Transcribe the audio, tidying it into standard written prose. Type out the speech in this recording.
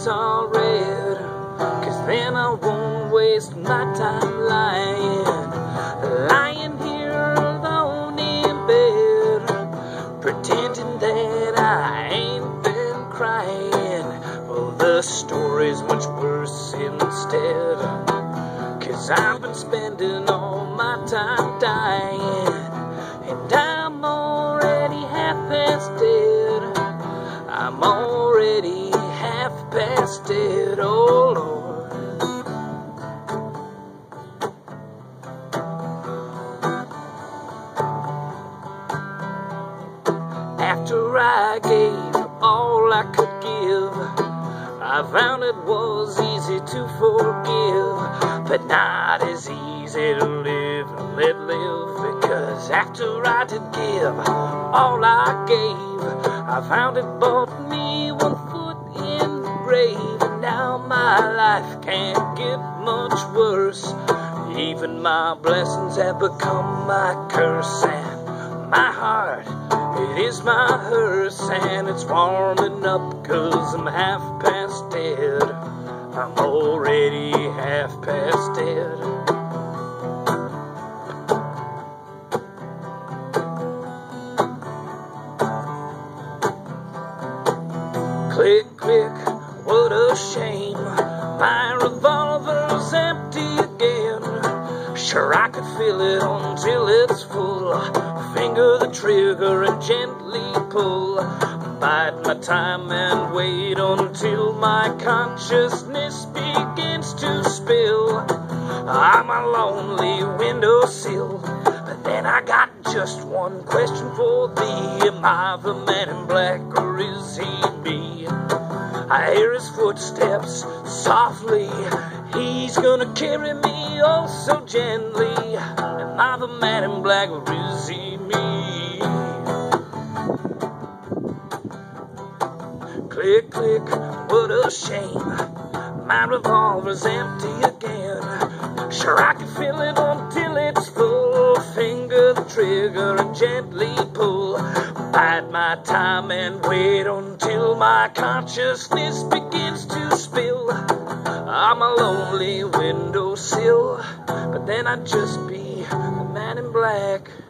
it's all red, 'cause then I won't waste my time lying here alone in bed, pretending that I ain't been crying. Well, the story's much worse instead, 'cause I've been spending all my time dying, and I'm already half past dead. I'm already half past dead, oh Lord. After I gave all I could give, I found it was easy to forgive, but not as easy to live and let live. Because after I did give all I gave, I found it brought me 1 foot in the grave. And now my life can't get much worse. Even my blessings have become my curse, and my heart, it is my hearse, and it's warming up 'cause I'm half past dead. I'm already half past dead. Click, click, what a shame. My revolver's empty again. Sure, I could feel it until it's full. Finger the trigger and gently pull. Bide my time and wait until my consciousness begins to spill. I'm a lonely windowsill, but then I got just one question for thee. Am I the man in black, or is he me? I hear his footsteps softly. He's gonna carry me oh so gently. Am I the man in black, or is he me? Click, click, what a shame. My revolver's empty again. Sure, I can feel it until it's full. Finger the trigger and gently pull. Bide my time and wait until my consciousness begins to spill. I'm a lonely windowsill, but then I'd just be the man in black.